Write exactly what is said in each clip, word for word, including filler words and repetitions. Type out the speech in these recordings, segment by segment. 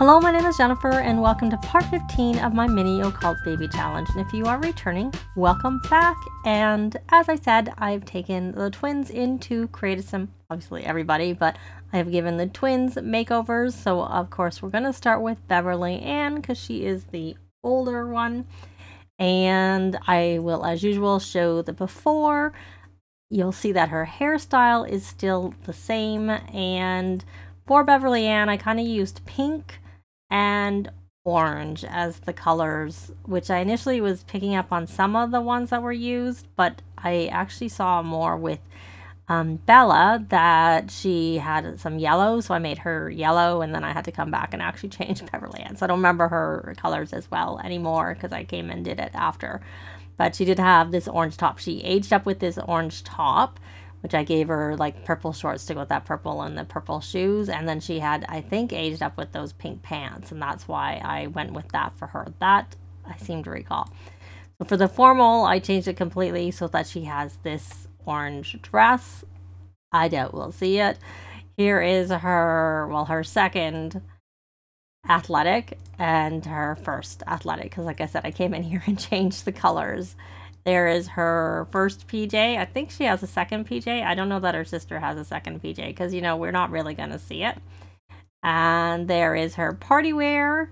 Hello, my name is Jennifer and welcome to part fifteen of my mini Occult baby challenge. And if you are returning, welcome back. And as I said, I've taken the twins in to create some, obviously everybody, but I have given the twins makeovers. So of course we're going to start with Beverly Ann because she is the older one. And I will, as usual, show the before. You'll see that her hairstyle is still the same. And for Beverly Ann, I kind of used pink and orange as the colors, which I initially was picking up on some of the ones that were used, but I actually saw more with um, Bella that she had some yellow, so I made her yellow, and then I had to come back and actually change Beverly Ann. So I don't remember her colors as well anymore because I came and did it after. But she did have this orange top. She aged up with this orange top, which I gave her like purple shorts to go with that purple and the purple shoes. And then she had, I think, aged up with those pink pants. And that's why I went with that for her. That I seem to recall. So for the formal, I changed it completely so that she has this orange dress. I doubt we'll see it. Here is her, well, her second athletic and her first athletic. Because like I said, I came in here and changed the colors. There is her first P J. I think she has a second P J. I don't know that her sister has a second P J because, you know, we're not really going to see it. And there is her party wear,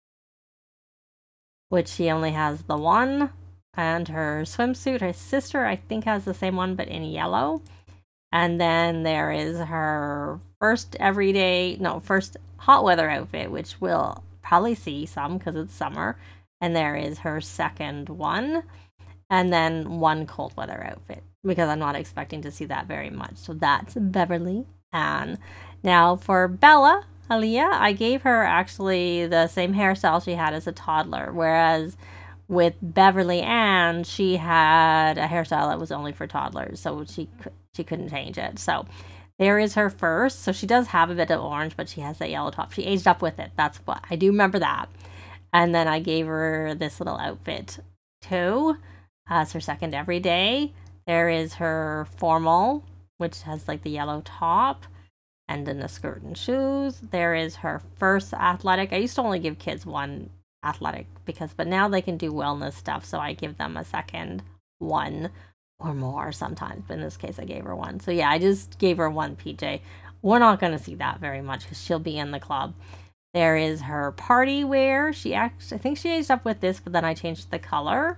which she only has the one. And her swimsuit, her sister, I think, has the same one, but in yellow. And then there is her first everyday, no, first hot weather outfit, which we'll probably see some because it's summer. And there is her second one. And then one cold weather outfit, because I'm not expecting to see that very much. So that's Beverly Ann. Now for Bella, Aaliyah, I gave her actually the same hairstyle she had as a toddler. Whereas with Beverly Ann, she had a hairstyle that was only for toddlers. So she, she couldn't change it. So there is her first. So she does have a bit of orange, but she has that yellow top. She aged up with it. That's what I do remember that. And then I gave her this little outfit too. As her second everyday. There is her formal, which has like the yellow top and then the skirt and shoes. There is her first athletic. I used to only give kids one athletic because, but now they can do wellness stuff. So I give them a second one or more sometimes. But in this case, I gave her one. So yeah, I just gave her one P J. We're not going to see that very much because she'll be in the club. There is her party wear. She actually, I think she aged up with this, but then I changed the color.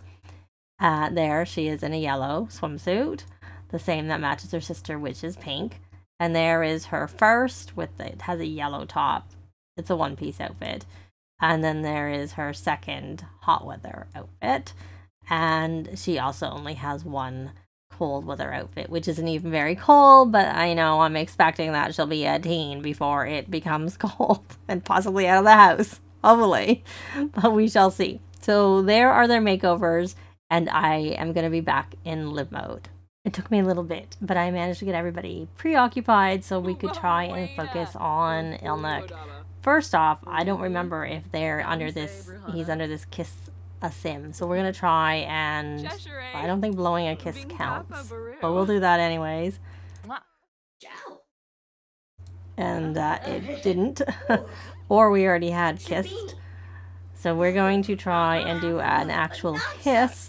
Uh, there she is in a yellow swimsuit, the same that matches her sister, which is pink. And there is her first with the, it has a yellow top. It's a one-piece outfit. And then there is her second hot weather outfit. And she also only has one cold weather outfit, which isn't even very cold, but I know I'm expecting that she'll be a teen before it becomes cold and possibly out of the house, hopefully. But we shall see. So there are their makeovers. And I am going to be back in live mode. It took me a little bit, but I managed to get everybody preoccupied so we could try and focus on Eiandha. First off, I don't remember if they're under this, he's under this kiss a sim. So we're going to try and, I don't think blowing a kiss counts, but we'll do that anyways. And uh, it didn't, or we already had kissed. So we're going to try and do an actual kiss.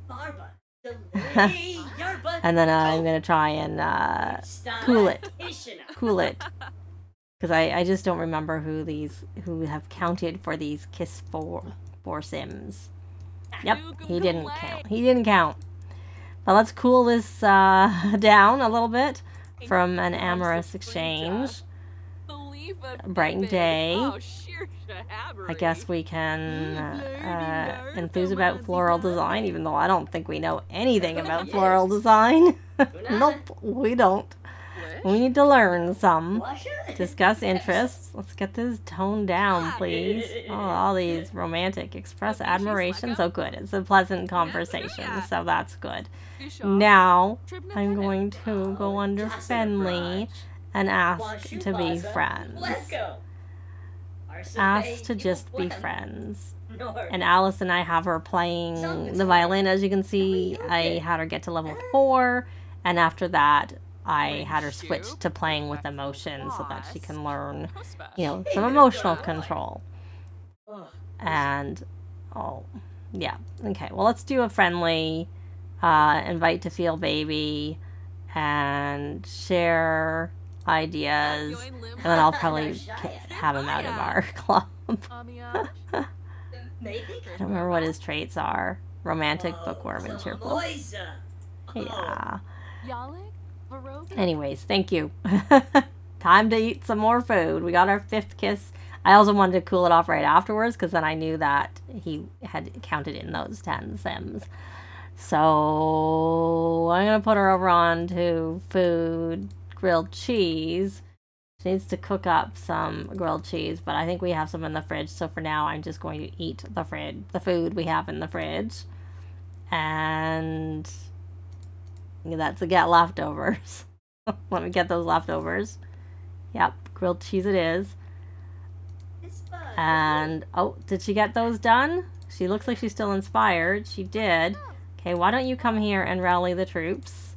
And then uh, I'm going to try and uh, cool it. Cool it. Because I, I just don't remember who these, who have counted for these kiss for, for sims. Yep, he didn't count. He didn't count. But let's cool this uh, down a little bit from an amorous exchange. Brighten day. I guess we can uh, enthuse about floral design, even though I don't think we know anything about floral design. Nope, we don't. We need to learn some. Discuss interests. Let's get this toned down, please. Oh, all these romantic. Express admiration. So good. It's a pleasant conversation, so that's good. Now, I'm going to go under friendly and ask to be friends. Ask to just be friends. And Alice and I have her playing the violin. As you can see, I had her get to level four, and after that I had her switch to playing with emotion so that she can learn, you know, some emotional control. And, oh, yeah. Okay, well, let's do a friendly uh, invite to feel baby and share ideas. And then I'll probably have him out of our club. I don't remember what his traits are. Romantic, bookworm, and cheerful. Yeah. Anyways, thank you. Time to eat some more food. We got our fifth kiss. I also wanted to cool it off right afterwards because then I knew that he had counted in those ten sims. So I'm going to put her over on to food, grilled cheese. She needs to cook up some grilled cheese, but I think we have some in the fridge. So for now, I'm just going to eat the fridge, the food we have in the fridge. And that's a get leftovers. Let me get those leftovers. Yep, grilled cheese it is. And, oh, did she get those done? She looks like she's still inspired. She did. Okay, why don't you come here and rally the troops?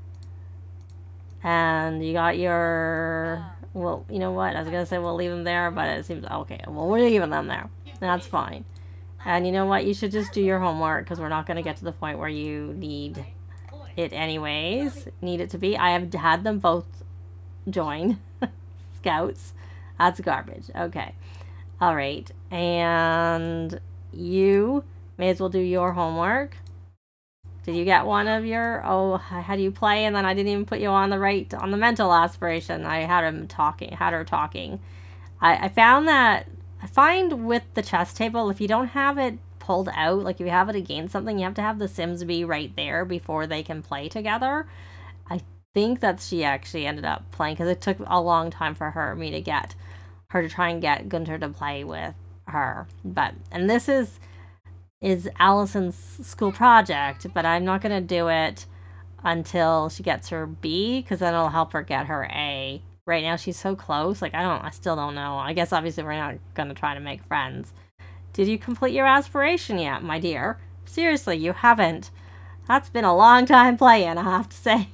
And you got your... Well, you know what? I was going to say we'll leave them there, but it seems... Okay, well, we're leaving them there. That's fine. And you know what? You should just do your homework because we're not going to get to the point where you need it anyways. Need it to be. I have had them both join. Scouts. That's garbage. Okay. All right. And you may as well do your homework. Did you get one of your... Oh, I had you play and then I didn't even put you on the right... On the mental aspiration. I had him talking. Had her talking. I, I found that... I find with the chess table, if you don't have it pulled out, like if you have it against something, you have to have the Sims be right there before they can play together. I think that she actually ended up playing, because it took a long time for her, me to get her to try and get Gunter to play with her. But, and this is, is Allison's school project, but I'm not going to do it until she gets her B, because then it'll help her get her A. Right now she's so close. Like, I don't, I still don't know. I guess obviously we're not going to try to make friends. Did you complete your aspiration yet, my dear? Seriously, you haven't. That's been a long time playing, I have to say.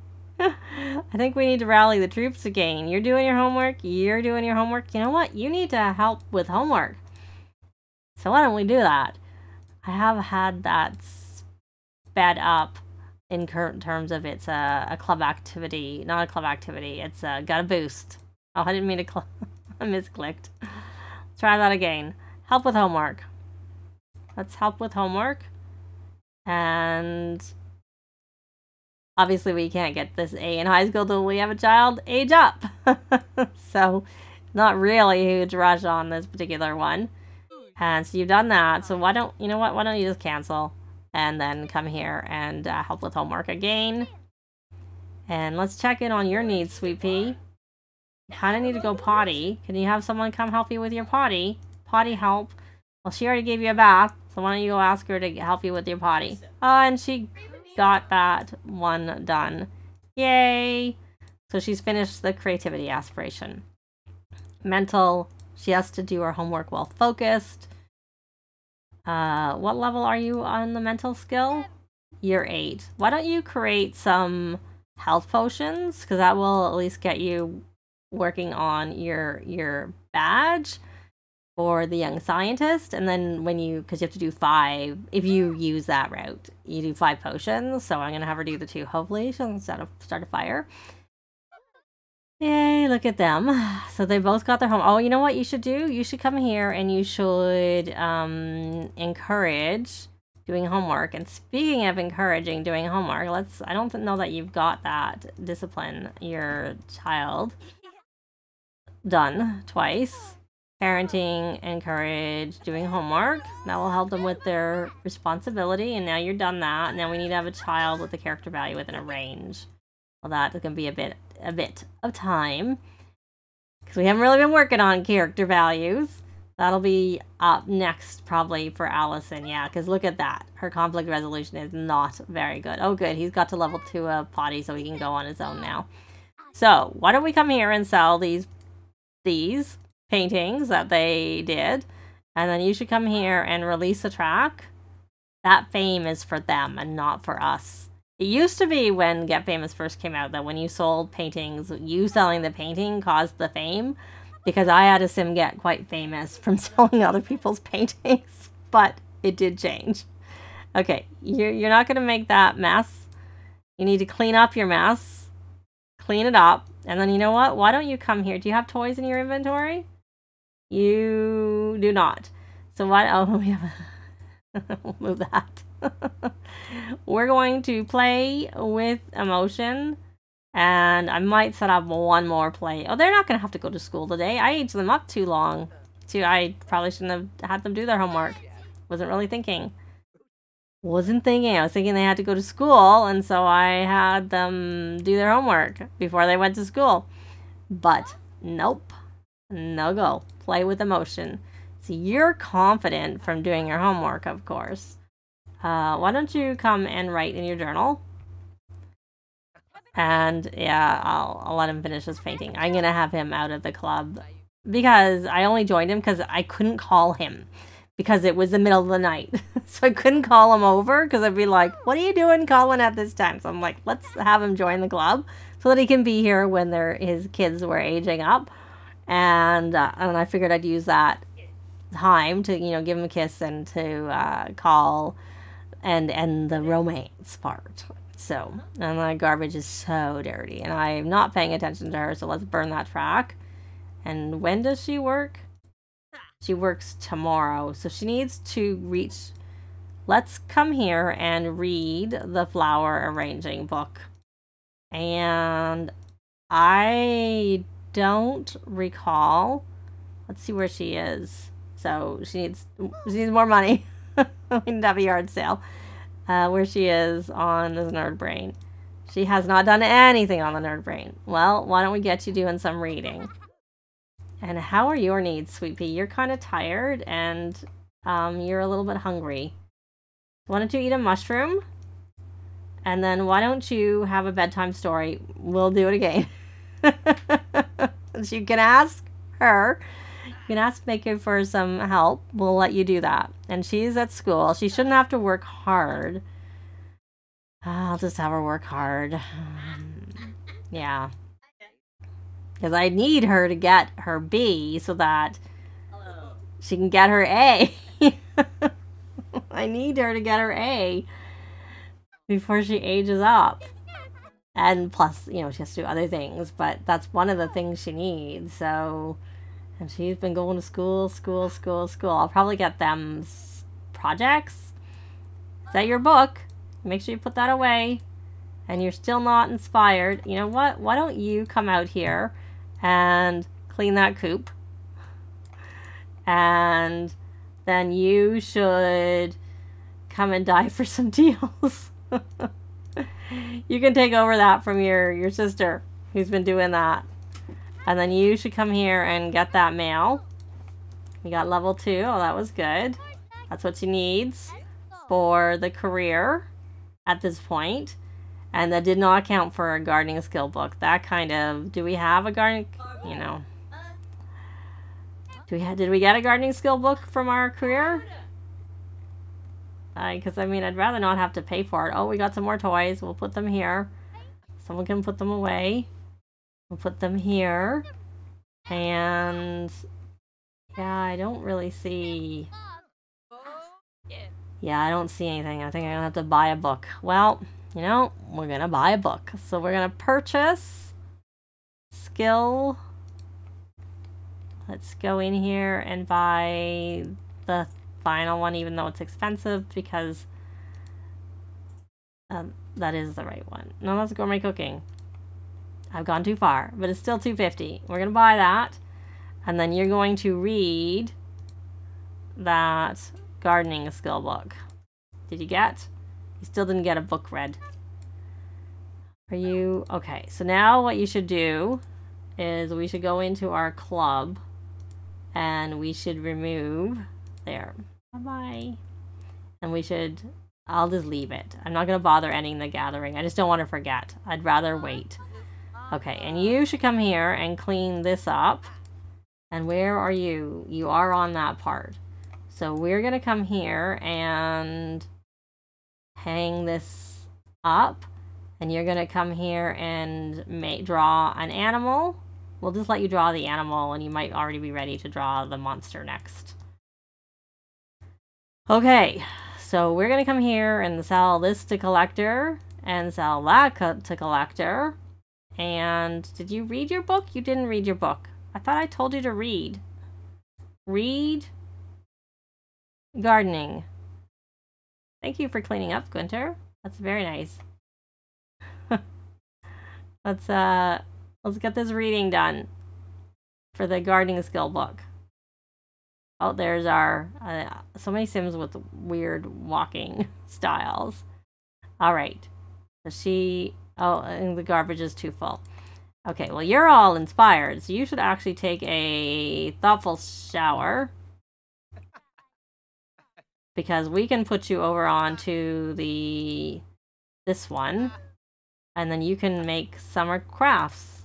I think we need to rally the troops again. You're doing your homework. You're doing your homework. You know what? You need to help with homework. So why don't we do that? I have had that sped up in current terms of it's a, a club activity. Not a club activity. It's a, got a boost. Oh, I didn't mean to cl I misclicked. Let's try that again. Help with homework. Let's help with homework. And obviously we can't get this A in high school till we have a child age up. So not really a huge rush on this particular one. And so you've done that. So why don't, you know what, why don't you just cancel and then come here and uh, help with homework again. And let's check in on your needs, Sweet Pea. You kind of need to go potty. Can you have someone come help you with your potty? Potty help. Well, she already gave you a bath, so why don't you go ask her to help you with your potty? Oh, and she got that one done. Yay! So she's finished the creativity aspiration. Mental, she has to do her homework well focused. Uh, what level are you on the mental skill? Year eight. Why don't you create some health potions? Because that will at least get you working on your your badge for the young scientist. And then when you, because you have to do five, if you use that route, you do five potions. So I'm going to have her do the two, hopefully, she'll instead of start a fire. Yay, look at them. So they both got their home. Oh, you know what you should do? You should come here and you should um, encourage doing homework. And speaking of encouraging doing homework, let's, I don't know that you've got that discipline your child done twice. Parenting, encourage, doing homework. That will help them with their responsibility. And now you're done that. Now we need to have a child with a character value within a range. Well, that can be a bit a bit of time because we haven't really been working on character values. That'll be up next probably for Allison. Yeah, because look at that. Her conflict resolution is not very good. Oh, good. He's got to level two a potty so he can go on his own now. So why don't we come here and sell these these paintings that they did, and then you should come here and release a track. That fame is for them and not for us. It used to be when Get Famous first came out that when you sold paintings, you selling the painting caused the fame. because I had a sim get quite famous from selling other people's paintings, but it did change. Okay, you're, you're not going to make that mess. You need to clean up your mess. Clean it up. And then you know what? Why don't you come here? Do you have toys in your inventory? You do not. So why... Oh, we have... We'll move that. We're going to play with emotion. And I might set up one more play. Oh, they're not going to have to go to school today. I aged them up too long. Too, I probably shouldn't have had them do their homework. Wasn't really thinking. Wasn't thinking. I was thinking they had to go to school, and so I had them do their homework before they went to school. But nope. No go. Play with emotion. So you're confident from doing your homework, of course. Uh, why don't you come and write in your journal? And yeah, I'll, I'll let him finish his painting. I'm going to have him out of the club because I only joined him because I couldn't call him because it was the middle of the night. So I couldn't call him over because I'd be like, what are you doing calling at this time? So I'm like, let's have him join the club so that he can be here when they're, his kids were aging up. And, uh, and I figured I'd use that time to, you know, give him a kiss and to uh, call and end the romance part. So, and the garbage is so dirty, and I'm not paying attention to her, so let's burn that track. And when does she work? She works tomorrow, so she needs to reach... Let's come here and read the flower arranging book. And I don't recall... Let's see where she is. So, she needs, she needs more money. We need to have a yard sale. Uh, where she is on this nerd brain. She has not done anything on the nerd brain. Well, why don't we get you doing some reading? And how are your needs, Sweet Pea? You're kind of tired and um, you're a little bit hungry. Why don't you eat a mushroom? And then why don't you have a bedtime story? We'll do it again. So you can ask her. You can ask Makeovers for some help. We'll let you do that. And she's at school. She shouldn't have to work hard. I'll just have her work hard. Um, yeah. Because I need her to get her B so that she can get her A. I need her to get her A before she ages up. And plus, you know, she has to do other things. But that's one of the things she needs. So... And she's been going to school, school, school, school. I'll probably get them projects. Is that your book? Make sure you put that away. And you're still not inspired. You know what? Why don't you come out here and clean that coop? And then you should come and die for some deals. You can take over that from your, your sister who's been doing that. And then you should come here and get that mail. We got level two. Oh, that was good. That's what she needs for the career at this point. And that did not count for a gardening skill book. That kind of... Do we have a gardening... You know. Do we have, did we get a gardening skill book from our career? Because, uh, I mean, I'd rather not have to pay for it. Oh, we got some more toys. We'll put them here. Someone can put them away. We'll put them here. And yeah, I don't really see... Yeah, I don't see anything. I think I'm gonna have to buy a book. Well, you know, we're gonna buy a book. So we're gonna purchase skill. Let's go in here and buy the final one, even though it's expensive, because um, that is the right one. No, that's gourmet cooking. I've gone too far, but it's still two fifty. We're going to buy that. And then you're going to read that gardening skill book. Did you get? You still didn't get a book read. Are you? Okay, so now what you should do is we should go into our club and we should remove there. Bye-bye. And we should, I'll just leave it. I'm not going to bother ending the gathering. I just don't want to forget. I'd rather wait. Okay, and you should come here and clean this up. And where are you? You are on that part. So we're going to come here and hang this up. And you're going to come here and make, draw an animal. we'll just let you draw the animal, and you might already be ready to draw the monster next. Okay, so we're gonna come here and sell this to collector, and sell that to collector. And did you read your book? You didn't read your book. I thought I told you to read. Read gardening. Thank you for cleaning up, Gunter. That's very nice. let's uh let's get this reading done for the gardening skill book. Oh, there's our uh, so many Sims with weird walking styles. All right. So she oh, and the garbage is too full. Okay, well, you're all inspired, so you should actually take a thoughtful shower. Because we can put you over onto the this one, and then you can make summer crafts.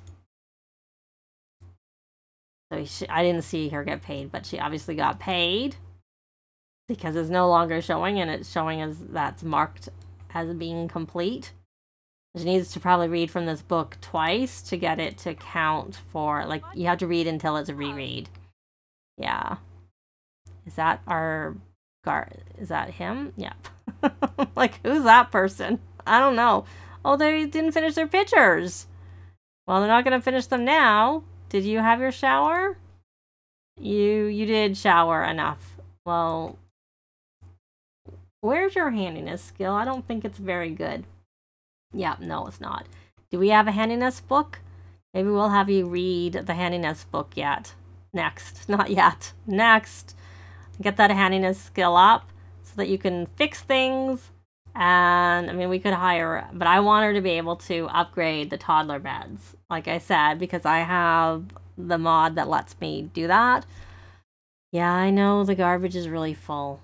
So she, I didn't see her get paid, but she obviously got paid because it's no longer showing, and it's showing as that's marked as being complete. She needs to probably read from this book twice to get it to count for, like, you have to read until it's a reread. Yeah. Is that our... Gar is that him? Yeah. Like, who's that person? I don't know. Oh, they didn't finish their pictures. Well, they're not going to finish them now. Did you have your shower? You you did shower enough. Well, where's your handiness skill? I don't think it's very good. Yeah, no, it's not. Do we have a handiness book? Maybe we'll have you read the handiness book yet. Next. Not yet. Next. Get that handiness skill up so that you can fix things. And I mean, we could hire, but I want her to be able to upgrade the toddler beds, like I said, because I have the mod that lets me do that. Yeah, I know the garbage is really full.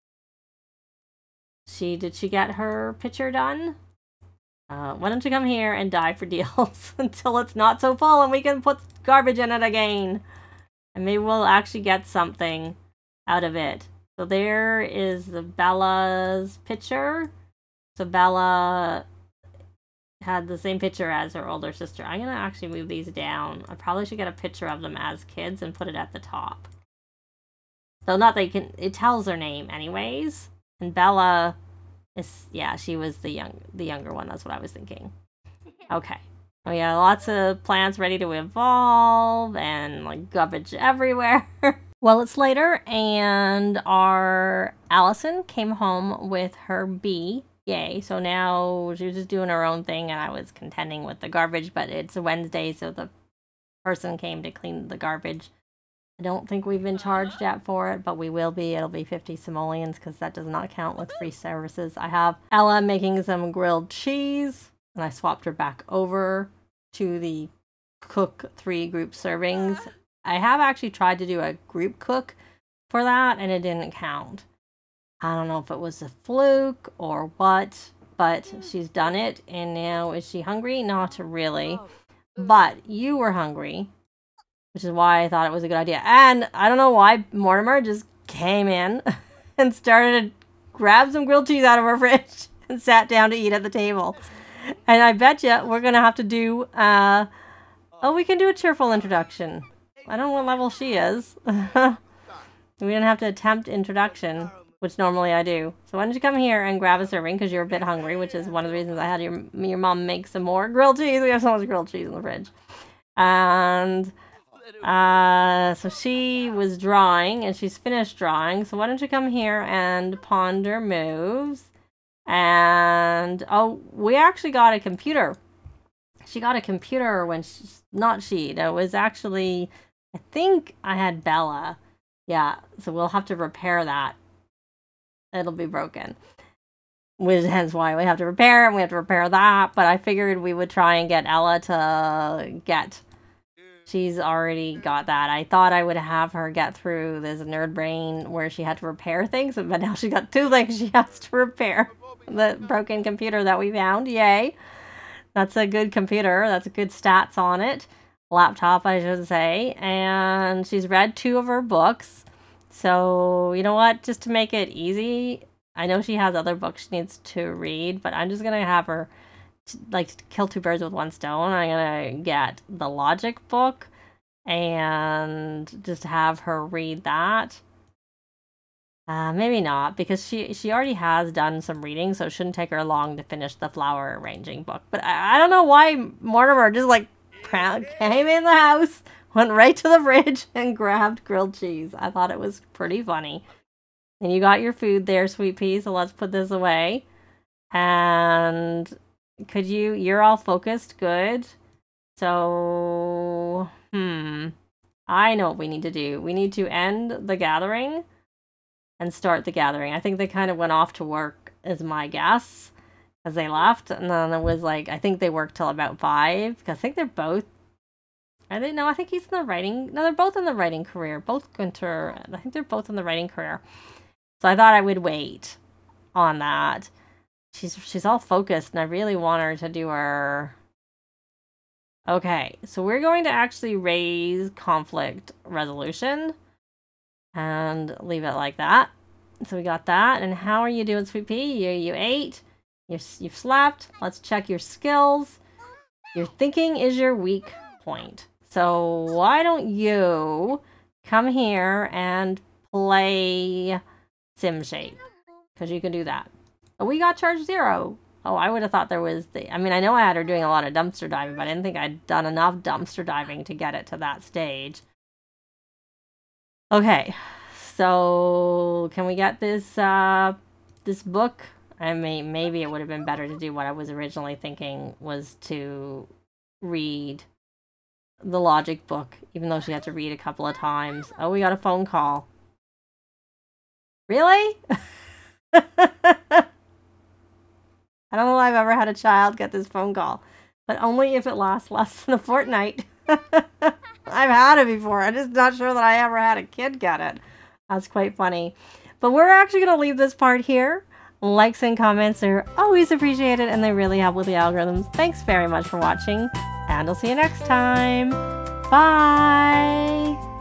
She did she get her picture done? Uh, why don't you come here and die for deals until it's not so full and we can put garbage in it again, and maybe we'll actually get something out of it. So there is the Bella's picture. So Bella had the same picture as her older sister. I'm gonna actually move these down. I probably should get a picture of them as kids and put it at the top. So not they can, it tells their name anyways. And Bella is, yeah, she was the young the younger one. That's what I was thinking. Okay. Oh yeah, lots of plants ready to evolve and like garbage everywhere. Well, it's later, and our Allison came home with her bee. Yay. So now she was just doing her own thing, and I was contending with the garbage, but it's a Wednesday, so the person came to clean the garbage. I don't think we've been charged yet for it, but we will be. It'll be fifty simoleons, because that does not count with free services. I have Ella making some grilled cheese, and I swapped her back over to the cook three group servings. I have actually tried to do a group cook for that, and it didn't count. I don't know if it was a fluke or what, but she's done it, and now is she hungry? Not really. But you were hungry, which is why I thought it was a good idea. And I don't know why Mortimer just came in and started to grab some grilled cheese out of her fridge and sat down to eat at the table. And I bet you we're going to have to do, uh, oh, we can do a cheerful introduction. I don't know what level she is. We're going to have to attempt introduction, which normally I do. So why don't you come here and grab a serving, because you're a bit hungry, which is one of the reasons I had your, your mom make some more grilled cheese. We have so much grilled cheese in the fridge. And uh, so she was drawing, and she's finished drawing. So why don't you come here and ponder moves. And, oh, we actually got a computer. She got a computer when she, not she, it was actually... I think I had Bella. Yeah, so we'll have to repair that. It'll be broken. Which hence why we have to repair it, and we have to repair that. But I figured we would try and get Ella to get. She's already got that. I thought I would have her get through this nerd brain where she had to repair things, but now she got two things she has to repair. The broken computer that we found. Yay. That's a good computer. That's good stats on it. Laptop, I should say. And she's read two of her books. So, you know what? Just to make it easy, I know she has other books she needs to read, but I'm just going to have her, like, kill two birds with one stone. I'm going to get the logic book, and just have her read that. Uh, maybe not, because she she already has done some reading, so it shouldn't take her long to finish the flower arranging book. But I, I don't know why Mortimer just like came in the house, went right to the fridge, and grabbed grilled cheese. I thought it was pretty funny. And you got your food there, sweet pea, so let's put this away. And could you, you're all focused, good. So, hmm, I know what we need to do. We need to end the gathering and start the gathering. I think they kind of went off to work, is my guess, as they left. And then it was like, I think they worked till about five, because I think they're both, I didn't know, I think he's in the writing, no, they're both in the writing career, both Gunter, I think they're both in the writing career. So I thought I would wait on that. She's, she's all focused, and I really want her to do her... Okay, so we're going to actually raise conflict resolution and leave it like that. So we got that. And how are you doing, sweet pea? You, you ate. You, you've slept. Let's check your skills. Your thinking is your weak point. So why don't you come here and play Sim Shape? Because you can do that. Oh, we got charge zero. Oh, I would have thought there was the... I mean, I know I had her doing a lot of dumpster diving, but I didn't think I'd done enough dumpster diving to get it to that stage. Okay, so can we get this uh, this book? I mean, maybe it would have been better to do what I was originally thinking, was to read the logic book, even though she had to read a couple of times. Oh, we got a phone call. Really? I don't know if I've ever had a child get this phone call, but only if it lasts less than a fortnight. I've had it before. I'm just not sure that I ever had a kid get it. That's quite funny. But we're actually going to leave this part here. Likes and comments are always appreciated, and they really help with the algorithms. Thanks very much for watching, and I'll see you next time. Bye!